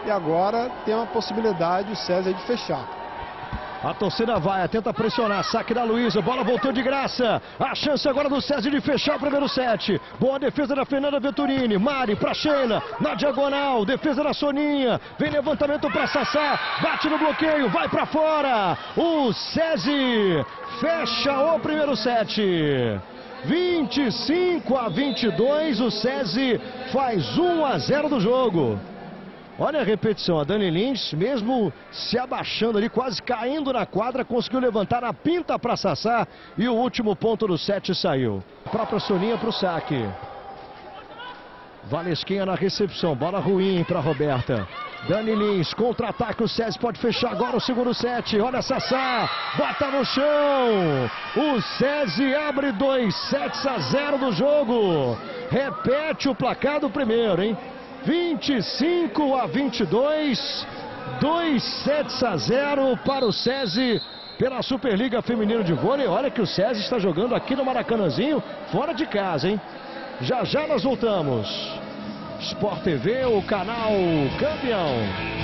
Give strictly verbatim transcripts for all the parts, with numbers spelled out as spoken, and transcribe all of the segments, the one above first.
E agora tem uma possibilidade o César de fechar. A torcida vai, tenta pressionar, saque da Luísa, bola voltou de graça. A chance agora do César de fechar o primeiro set. Boa defesa da Fernanda Venturini, Mari pra Sheila, na diagonal, defesa da Soninha. Vem levantamento pra Sassá, bate no bloqueio, vai pra fora. O César fecha o primeiro set. vinte e cinco a vinte e dois, o César faz um a zero do jogo. Olha a repetição, a Dani Lins, mesmo se abaixando ali, quase caindo na quadra, conseguiu levantar a pinta para Sassá e o último ponto do set saiu. A própria Soninha para o saque. Valesquinha na recepção, bola ruim para Roberta. Dani Lins, contra-ataque, o César pode fechar agora o segundo set. Olha Sassá, bota no chão. O César abre dois sets a zero do jogo. Repete o placar do primeiro, hein? vinte e cinco a vinte e dois, dois sets a zero para o César pela Superliga Feminina de Vôlei. Olha que o César está jogando aqui no Maracanãzinho, fora de casa, hein? Já já nós voltamos. Sport T V, o canal campeão.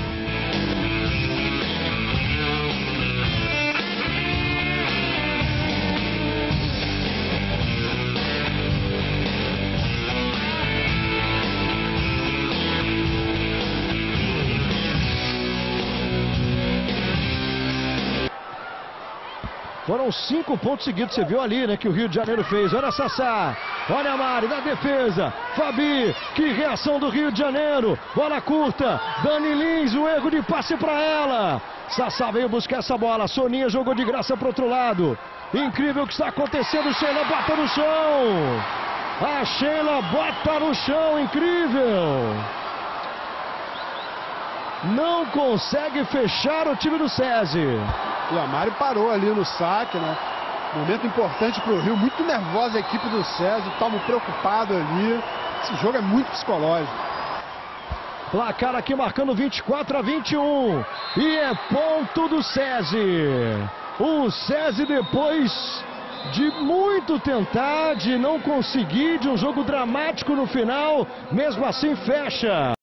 Foram cinco pontos seguidos, você viu ali, né, que o Rio de Janeiro fez. Olha a Sassá, olha a Mari na defesa. Fabi, que reação do Rio de Janeiro. Bola curta, Dani Lins, o erro de passe para ela. Sassá veio buscar essa bola, Soninha jogou de graça para outro lado. Incrível o que está acontecendo, Sheila bota no chão. A Sheila bota no chão, incrível. Não consegue fechar o time do César. E a Mari parou ali no saque, né? Momento importante para o Rio, muito nervosa a equipe do César, estavam preocupados ali. Esse jogo é muito psicológico. Placar aqui marcando vinte e quatro a vinte e um. E é ponto do César. O César, depois de muito tentar, de não conseguir, de um jogo dramático no final, mesmo assim fecha.